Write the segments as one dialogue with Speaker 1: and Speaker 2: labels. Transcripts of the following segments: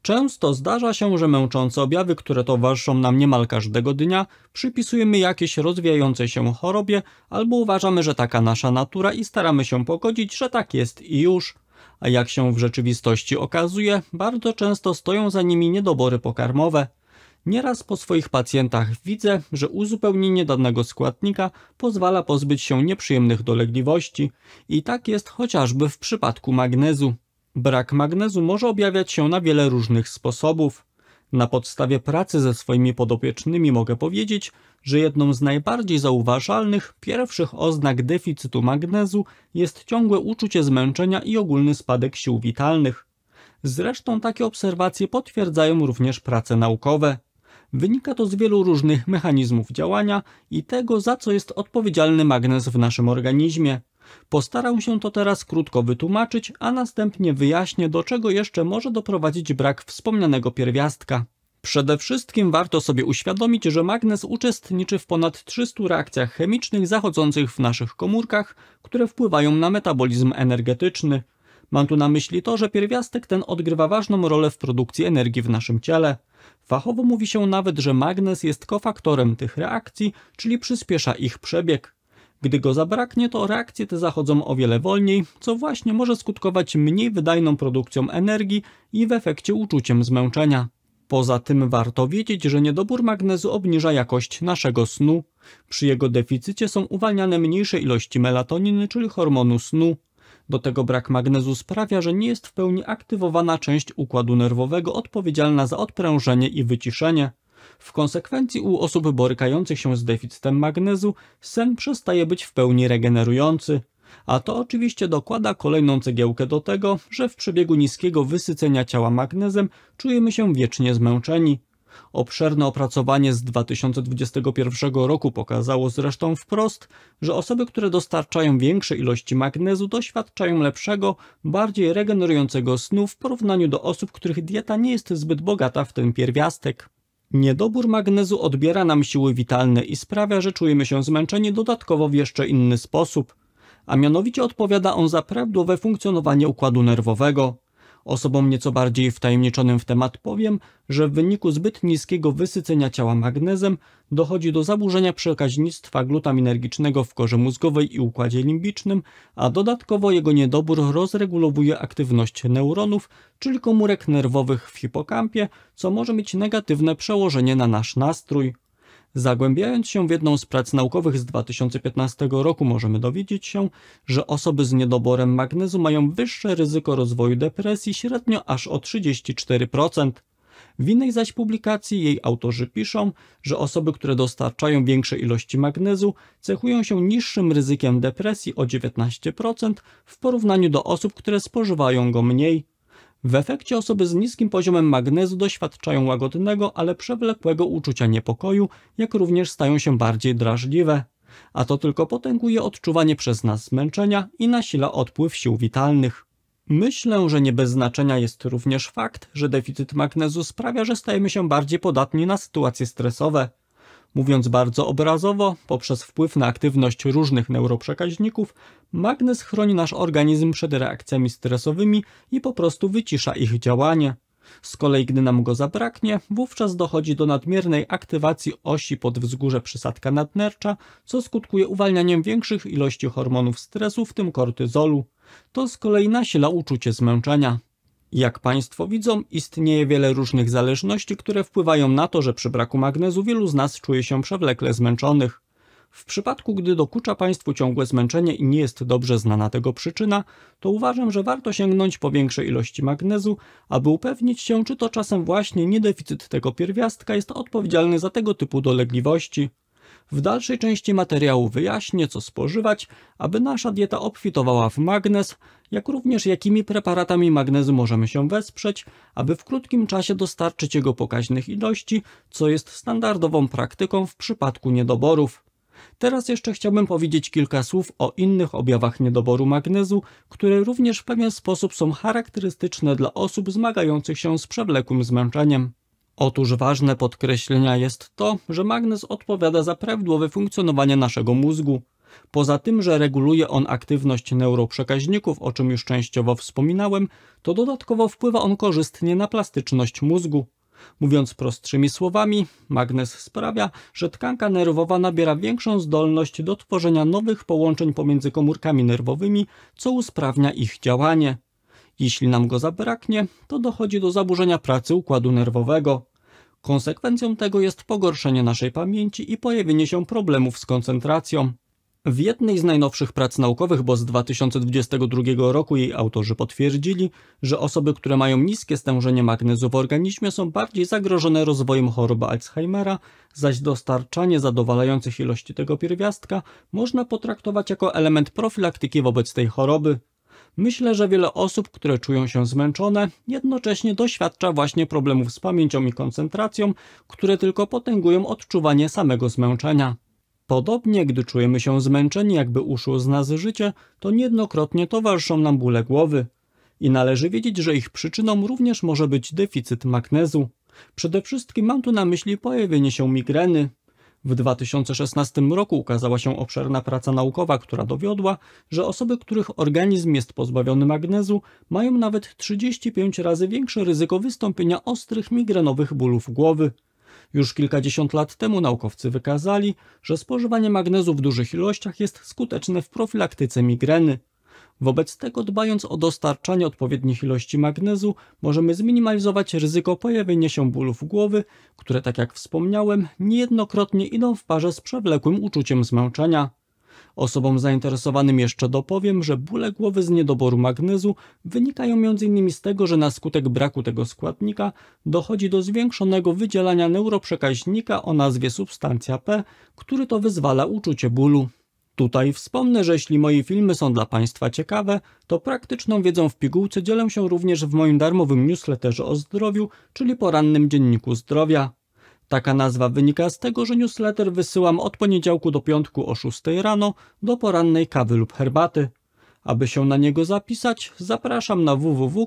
Speaker 1: Często zdarza się, że męczące objawy, które towarzyszą nam niemal każdego dnia, przypisujemy jakiejś rozwijającej się chorobie albo uważamy, że taka nasza natura i staramy się pogodzić, że tak jest i już. A jak się w rzeczywistości okazuje, bardzo często stoją za nimi niedobory pokarmowe. Nieraz po swoich pacjentach widzę, że uzupełnienie danego składnika pozwala pozbyć się nieprzyjemnych dolegliwości i tak jest chociażby w przypadku magnezu. Brak magnezu może objawiać się na wiele różnych sposobów. Na podstawie pracy ze swoimi podopiecznymi mogę powiedzieć, że jedną z najbardziej zauważalnych, pierwszych oznak deficytu magnezu jest ciągłe uczucie zmęczenia i ogólny spadek sił witalnych. Zresztą takie obserwacje potwierdzają również prace naukowe. Wynika to z wielu różnych mechanizmów działania i tego, za co jest odpowiedzialny magnez w naszym organizmie. Postaram się to teraz krótko wytłumaczyć, a następnie wyjaśnię, do czego jeszcze może doprowadzić brak wspomnianego pierwiastka. Przede wszystkim warto sobie uświadomić, że magnez uczestniczy w ponad 300 reakcjach chemicznych zachodzących w naszych komórkach, które wpływają na metabolizm energetyczny. Mam tu na myśli to, że pierwiastek ten odgrywa ważną rolę w produkcji energii w naszym ciele. Fachowo mówi się nawet, że magnez jest kofaktorem tych reakcji, czyli przyspiesza ich przebieg. Gdy go zabraknie, to reakcje te zachodzą o wiele wolniej, co właśnie może skutkować mniej wydajną produkcją energii i w efekcie uczuciem zmęczenia. Poza tym warto wiedzieć, że niedobór magnezu obniża jakość naszego snu. Przy jego deficycie są uwalniane mniejsze ilości melatoniny, czyli hormonu snu. Do tego brak magnezu sprawia, że nie jest w pełni aktywowana część układu nerwowego odpowiedzialna za odprężenie i wyciszenie. W konsekwencji u osób borykających się z deficytem magnezu sen przestaje być w pełni regenerujący. A to oczywiście dokłada kolejną cegiełkę do tego, że w przebiegu niskiego wysycenia ciała magnezem czujemy się wiecznie zmęczeni. Obszerne opracowanie z 2021 roku pokazało zresztą wprost, że osoby, które dostarczają większe ilości magnezu, doświadczają lepszego, bardziej regenerującego snu w porównaniu do osób, których dieta nie jest zbyt bogata w ten pierwiastek. Niedobór magnezu odbiera nam siły witalne i sprawia, że czujemy się zmęczeni dodatkowo w jeszcze inny sposób, a mianowicie odpowiada on za prawidłowe funkcjonowanie układu nerwowego. Osobom nieco bardziej wtajemniczonym w temat powiem, że w wyniku zbyt niskiego wysycenia ciała magnezem dochodzi do zaburzenia przekaźnictwa glutaminergicznego w korze mózgowej i układzie limbicznym, a dodatkowo jego niedobór rozregulowuje aktywność neuronów, czyli komórek nerwowych w hipokampie, co może mieć negatywne przełożenie na nasz nastrój. Zagłębiając się w jedną z prac naukowych z 2015 roku możemy dowiedzieć się, że osoby z niedoborem magnezu mają wyższe ryzyko rozwoju depresji średnio aż o 34%. W innej zaś publikacji jej autorzy piszą, że osoby, które dostarczają większe ilości magnezu, cechują się niższym ryzykiem depresji o 19% w porównaniu do osób, które spożywają go mniej. W efekcie osoby z niskim poziomem magnezu doświadczają łagodnego, ale przewlekłego uczucia niepokoju, jak również stają się bardziej drażliwe. A to tylko potęguje odczuwanie przez nas zmęczenia i nasila odpływ sił witalnych. Myślę, że nie bez znaczenia jest również fakt, że deficyt magnezu sprawia, że stajemy się bardziej podatni na sytuacje stresowe. Mówiąc bardzo obrazowo, poprzez wpływ na aktywność różnych neuroprzekaźników, magnez chroni nasz organizm przed reakcjami stresowymi i po prostu wycisza ich działanie. Z kolei gdy nam go zabraknie, wówczas dochodzi do nadmiernej aktywacji osi podwzgórze przysadka nadnercza, co skutkuje uwalnianiem większych ilości hormonów stresu, w tym kortyzolu. To z kolei nasila uczucie zmęczenia. Jak Państwo widzą, istnieje wiele różnych zależności, które wpływają na to, że przy braku magnezu wielu z nas czuje się przewlekle zmęczonych. W przypadku, gdy dokucza Państwu ciągłe zmęczenie i nie jest dobrze znana tego przyczyna, to uważam, że warto sięgnąć po większej ilości magnezu, aby upewnić się, czy to czasem właśnie niedeficyt tego pierwiastka jest odpowiedzialny za tego typu dolegliwości. W dalszej części materiału wyjaśnię, co spożywać, aby nasza dieta obfitowała w magnez, jak również jakimi preparatami magnezu możemy się wesprzeć, aby w krótkim czasie dostarczyć jego pokaźnych ilości, co jest standardową praktyką w przypadku niedoborów. Teraz jeszcze chciałbym powiedzieć kilka słów o innych objawach niedoboru magnezu, które również w pewien sposób są charakterystyczne dla osób zmagających się z przewlekłym zmęczeniem. Otóż ważne podkreślenia jest to, że magnez odpowiada za prawidłowe funkcjonowanie naszego mózgu. Poza tym, że reguluje on aktywność neuroprzekaźników, o czym już częściowo wspominałem, to dodatkowo wpływa on korzystnie na plastyczność mózgu. Mówiąc prostszymi słowami, magnez sprawia, że tkanka nerwowa nabiera większą zdolność do tworzenia nowych połączeń pomiędzy komórkami nerwowymi, co usprawnia ich działanie. Jeśli nam go zabraknie, to dochodzi do zaburzenia pracy układu nerwowego. Konsekwencją tego jest pogorszenie naszej pamięci i pojawienie się problemów z koncentracją. W jednej z najnowszych prac naukowych, bo z 2022 roku, jej autorzy potwierdzili, że osoby, które mają niskie stężenie magnezu w organizmie, są bardziej zagrożone rozwojem choroby Alzheimera, zaś dostarczanie zadowalających ilości tego pierwiastka można potraktować jako element profilaktyki wobec tej choroby. Myślę, że wiele osób, które czują się zmęczone, jednocześnie doświadcza właśnie problemów z pamięcią i koncentracją, które tylko potęgują odczuwanie samego zmęczenia. Podobnie, gdy czujemy się zmęczeni, jakby uszło z nas życie, to niejednokrotnie towarzyszą nam bóle głowy. I należy wiedzieć, że ich przyczyną również może być deficyt magnezu. Przede wszystkim mam tu na myśli pojawienie się migreny. W 2016 roku ukazała się obszerna praca naukowa, która dowiodła, że osoby, których organizm jest pozbawiony magnezu, mają nawet 35 razy większe ryzyko wystąpienia ostrych migrenowych bólów głowy. Już kilkadziesiąt lat temu naukowcy wykazali, że spożywanie magnezu w dużych ilościach jest skuteczne w profilaktyce migreny. Wobec tego, dbając o dostarczanie odpowiednich ilości magnezu, możemy zminimalizować ryzyko pojawienia się bólów głowy, które, tak jak wspomniałem, niejednokrotnie idą w parze z przewlekłym uczuciem zmęczenia. Osobom zainteresowanym jeszcze dopowiem, że bóle głowy z niedoboru magnezu wynikają m.in. z tego, że na skutek braku tego składnika dochodzi do zwiększonego wydzielania neuroprzekaźnika o nazwie substancja P, który to wyzwala uczucie bólu. Tutaj wspomnę, że jeśli moje filmy są dla Państwa ciekawe, to praktyczną wiedzą w pigułce dzielę się również w moim darmowym newsletterze o zdrowiu, czyli porannym dzienniku zdrowia. Taka nazwa wynika z tego, że newsletter wysyłam od poniedziałku do piątku o 6 rano do porannej kawy lub herbaty. Aby się na niego zapisać, zapraszam na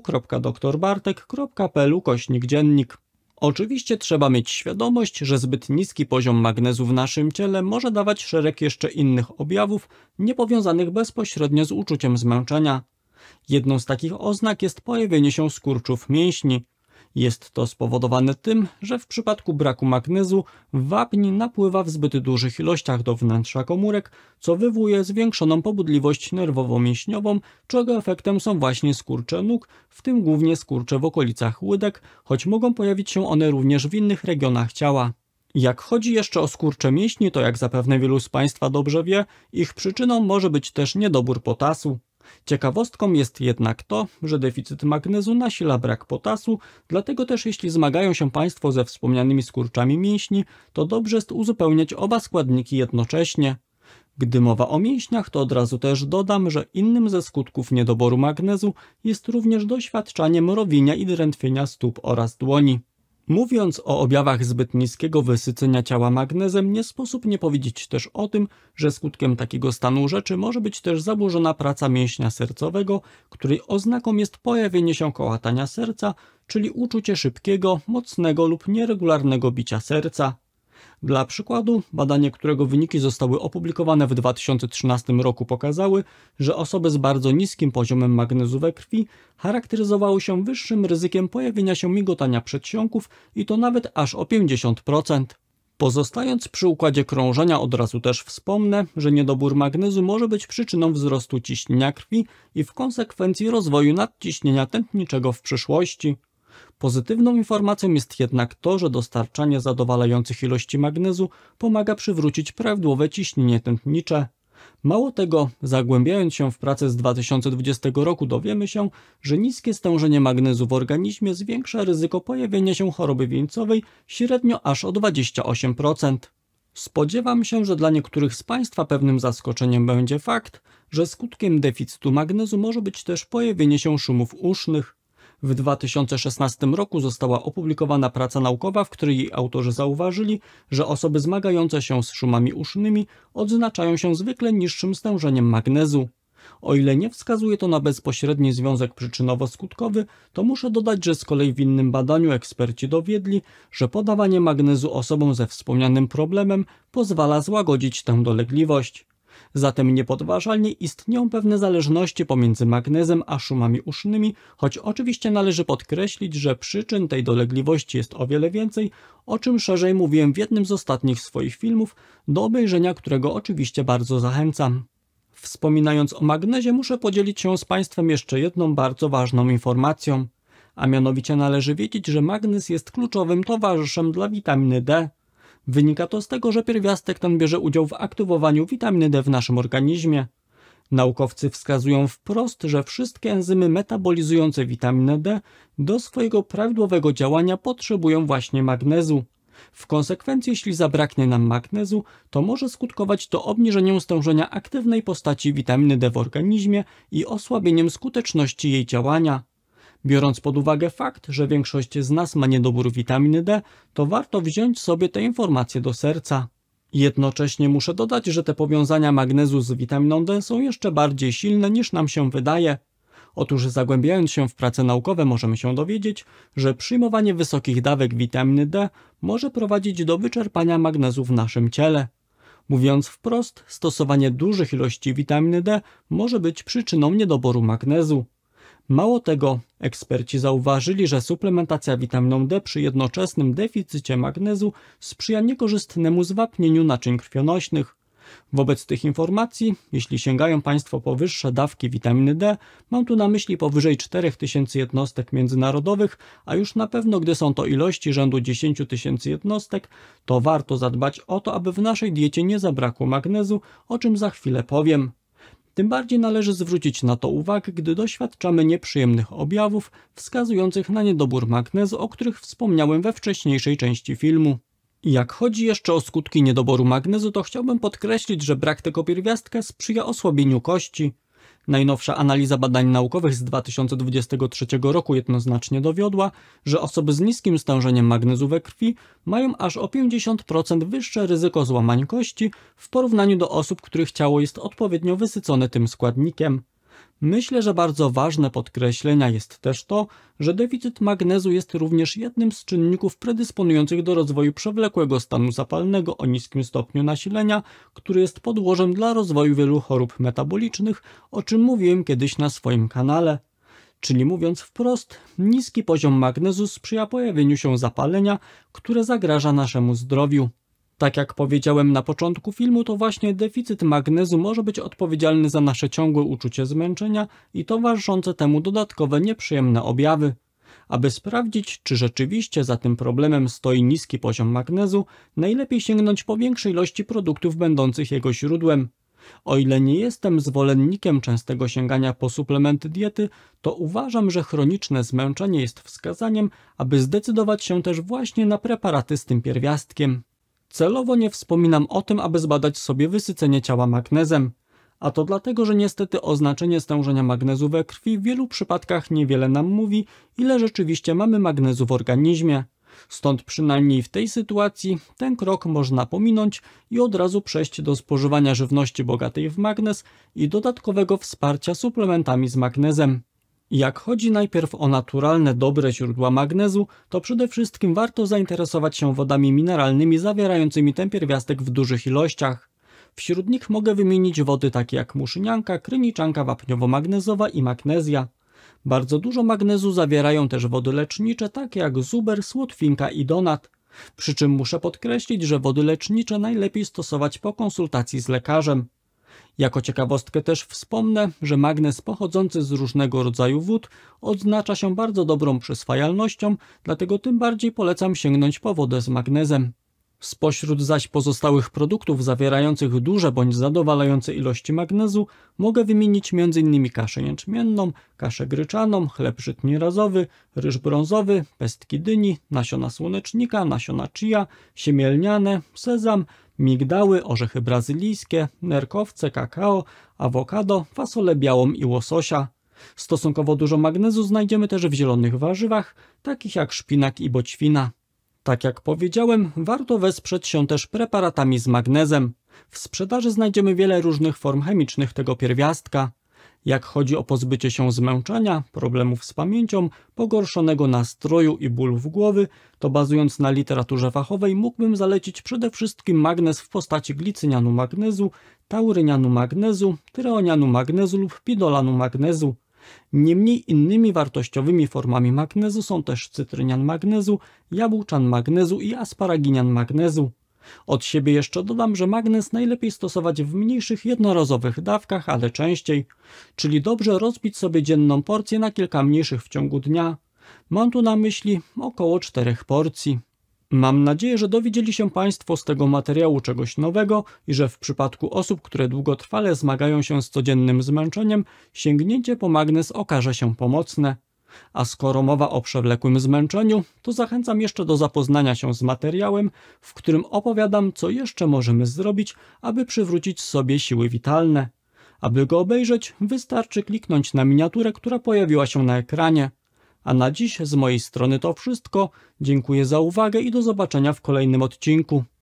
Speaker 1: www.drbartek.pl/dziennik. Oczywiście trzeba mieć świadomość, że zbyt niski poziom magnezu w naszym ciele może dawać szereg jeszcze innych objawów, niepowiązanych bezpośrednio z uczuciem zmęczenia. Jedną z takich oznak jest pojawienie się skurczów mięśni. Jest to spowodowane tym, że w przypadku braku magnezu wapń napływa w zbyt dużych ilościach do wnętrza komórek, co wywołuje zwiększoną pobudliwość nerwowo-mięśniową, czego efektem są właśnie skurcze nóg, w tym głównie skurcze w okolicach łydek, choć mogą pojawić się one również w innych regionach ciała. Jak chodzi jeszcze o skurcze mięśni, to jak zapewne wielu z Państwa dobrze wie, ich przyczyną może być też niedobór potasu. Ciekawostką jest jednak to, że deficyt magnezu nasila brak potasu, dlatego też jeśli zmagają się Państwo ze wspomnianymi skurczami mięśni, to dobrze jest uzupełniać oba składniki jednocześnie. Gdy mowa o mięśniach, to od razu też dodam, że innym ze skutków niedoboru magnezu jest również doświadczanie mrowienia i drętwienia stóp oraz dłoni. Mówiąc o objawach zbyt niskiego wysycenia ciała magnezem, nie sposób nie powiedzieć też o tym, że skutkiem takiego stanu rzeczy może być też zaburzona praca mięśnia sercowego, której oznaką jest pojawienie się kołatania serca, czyli uczucie szybkiego, mocnego lub nieregularnego bicia serca. Dla przykładu, badanie, którego wyniki zostały opublikowane w 2013 roku, pokazały, że osoby z bardzo niskim poziomem magnezu we krwi charakteryzowały się wyższym ryzykiem pojawienia się migotania przedsionków i to nawet aż o 50%. Pozostając przy układzie krążenia, od razu też wspomnę, że niedobór magnezu może być przyczyną wzrostu ciśnienia krwi i w konsekwencji rozwoju nadciśnienia tętniczego w przyszłości. Pozytywną informacją jest jednak to, że dostarczanie zadowalających ilości magnezu pomaga przywrócić prawidłowe ciśnienie tętnicze. Mało tego, zagłębiając się w pracę z 2020 roku, dowiemy się, że niskie stężenie magnezu w organizmie zwiększa ryzyko pojawienia się choroby wieńcowej średnio aż o 28%. Spodziewam się, że dla niektórych z Państwa pewnym zaskoczeniem będzie fakt, że skutkiem deficytu magnezu może być też pojawienie się szumów usznych. W 2016 roku została opublikowana praca naukowa, w której jej autorzy zauważyli, że osoby zmagające się z szumami usznymi odznaczają się zwykle niższym stężeniem magnezu. O ile nie wskazuje to na bezpośredni związek przyczynowo-skutkowy, to muszę dodać, że z kolei w innym badaniu eksperci dowiedli, że podawanie magnezu osobom ze wspomnianym problemem pozwala złagodzić tę dolegliwość. Zatem niepodważalnie istnieją pewne zależności pomiędzy magnezem a szumami usznymi, choć oczywiście należy podkreślić, że przyczyn tej dolegliwości jest o wiele więcej, o czym szerzej mówiłem w jednym z ostatnich swoich filmów, do obejrzenia którego oczywiście bardzo zachęcam. Wspominając o magnezie, muszę podzielić się z Państwem jeszcze jedną bardzo ważną informacją, a mianowicie należy wiedzieć, że magnez jest kluczowym towarzyszem dla witaminy D. Wynika to z tego, że pierwiastek ten bierze udział w aktywowaniu witaminy D w naszym organizmie. Naukowcy wskazują wprost, że wszystkie enzymy metabolizujące witaminę D do swojego prawidłowego działania potrzebują właśnie magnezu. W konsekwencji, jeśli zabraknie nam magnezu, to może skutkować to obniżeniem stężenia aktywnej postaci witaminy D w organizmie i osłabieniem skuteczności jej działania. Biorąc pod uwagę fakt, że większość z nas ma niedobór witaminy D, to warto wziąć sobie te informacje do serca. Jednocześnie muszę dodać, że te powiązania magnezu z witaminą D są jeszcze bardziej silne niż nam się wydaje. Otóż zagłębiając się w prace naukowe możemy się dowiedzieć, że przyjmowanie wysokich dawek witaminy D może prowadzić do wyczerpania magnezu w naszym ciele. Mówiąc wprost, stosowanie dużych ilości witaminy D może być przyczyną niedoboru magnezu. Mało tego, eksperci zauważyli, że suplementacja witaminą D przy jednoczesnym deficycie magnezu sprzyja niekorzystnemu zwapnieniu naczyń krwionośnych. Wobec tych informacji, jeśli sięgają Państwo po wyższe dawki witaminy D, mam tu na myśli powyżej 4000 jednostek międzynarodowych, a już na pewno gdy są to ilości rzędu 10 000 jednostek, to warto zadbać o to, aby w naszej diecie nie zabrakło magnezu, o czym za chwilę powiem. Tym bardziej należy zwrócić na to uwagę, gdy doświadczamy nieprzyjemnych objawów wskazujących na niedobór magnezu, o których wspomniałem we wcześniejszej części filmu. Jak chodzi jeszcze o skutki niedoboru magnezu, to chciałbym podkreślić, że brak tego pierwiastka sprzyja osłabieniu kości. Najnowsza analiza badań naukowych z 2023 roku jednoznacznie dowiodła, że osoby z niskim stężeniem magnezu we krwi mają aż o 50% wyższe ryzyko złamań kości w porównaniu do osób, których ciało jest odpowiednio wysycone tym składnikiem. Myślę, że bardzo ważne podkreślenia jest też to, że deficyt magnezu jest również jednym z czynników predysponujących do rozwoju przewlekłego stanu zapalnego o niskim stopniu nasilenia, który jest podłożem dla rozwoju wielu chorób metabolicznych, o czym mówiłem kiedyś na swoim kanale. Czyli mówiąc wprost, niski poziom magnezu sprzyja pojawieniu się zapalenia, które zagraża naszemu zdrowiu. Tak jak powiedziałem na początku filmu, to właśnie deficyt magnezu może być odpowiedzialny za nasze ciągłe uczucie zmęczenia i towarzyszące temu dodatkowe nieprzyjemne objawy. Aby sprawdzić, czy rzeczywiście za tym problemem stoi niski poziom magnezu, najlepiej sięgnąć po większej ilości produktów będących jego źródłem. O ile nie jestem zwolennikiem częstego sięgania po suplementy diety, to uważam, że chroniczne zmęczenie jest wskazaniem, aby zdecydować się też właśnie na preparaty z tym pierwiastkiem. Celowo nie wspominam o tym, aby zbadać sobie wysycenie ciała magnezem, a to dlatego, że niestety oznaczenie stężenia magnezu we krwi w wielu przypadkach niewiele nam mówi, ile rzeczywiście mamy magnezu w organizmie. Stąd przynajmniej w tej sytuacji ten krok można pominąć i od razu przejść do spożywania żywności bogatej w magnez i dodatkowego wsparcia suplementami z magnezem. Jak chodzi najpierw o naturalne, dobre źródła magnezu, to przede wszystkim warto zainteresować się wodami mineralnymi zawierającymi ten pierwiastek w dużych ilościach. Wśród nich mogę wymienić wody takie jak muszynianka, kryniczanka wapniowo-magnezowa i magnezja. Bardzo dużo magnezu zawierają też wody lecznicze takie jak zuber, słotwinka i donat. Przy czym muszę podkreślić, że wody lecznicze najlepiej stosować po konsultacji z lekarzem. Jako ciekawostkę też wspomnę, że magnez pochodzący z różnego rodzaju wód odznacza się bardzo dobrą przyswajalnością, dlatego tym bardziej polecam sięgnąć po wodę z magnezem. Spośród zaś pozostałych produktów zawierających duże bądź zadowalające ilości magnezu mogę wymienić m.in. kaszę jęczmienną, kaszę gryczaną, chleb żytni razowy, ryż brązowy, pestki dyni, nasiona słonecznika, nasiona chia, siemię lniane, sezam, migdały, orzechy brazylijskie, nerkowce, kakao, awokado, fasolę białą i łososia. Stosunkowo dużo magnezu znajdziemy też w zielonych warzywach, takich jak szpinak i boćwina. Tak jak powiedziałem, warto wesprzeć się też preparatami z magnezem. W sprzedaży znajdziemy wiele różnych form chemicznych tego pierwiastka. Jak chodzi o pozbycie się zmęczenia, problemów z pamięcią, pogorszonego nastroju i bólów głowy, to bazując na literaturze fachowej mógłbym zalecić przede wszystkim magnez w postaci glicynianu magnezu, taurynianu magnezu, tyreonianu magnezu lub pidolanu magnezu. Niemniej innymi wartościowymi formami magnezu są też cytrynian magnezu, jabłczan magnezu i asparaginian magnezu. Od siebie jeszcze dodam, że magnez najlepiej stosować w mniejszych jednorazowych dawkach, ale częściej, czyli dobrze rozbić sobie dzienną porcję na kilka mniejszych w ciągu dnia. Mam tu na myśli około 4 porcji. Mam nadzieję, że dowiedzieli się Państwo z tego materiału czegoś nowego i że w przypadku osób, które długotrwale zmagają się z codziennym zmęczeniem, sięgnięcie po magnez okaże się pomocne. A skoro mowa o przewlekłym zmęczeniu, to zachęcam jeszcze do zapoznania się z materiałem, w którym opowiadam, co jeszcze możemy zrobić, aby przywrócić sobie siły witalne. Aby go obejrzeć, wystarczy kliknąć na miniaturę, która pojawiła się na ekranie. A na dziś z mojej strony to wszystko. Dziękuję za uwagę i do zobaczenia w kolejnym odcinku.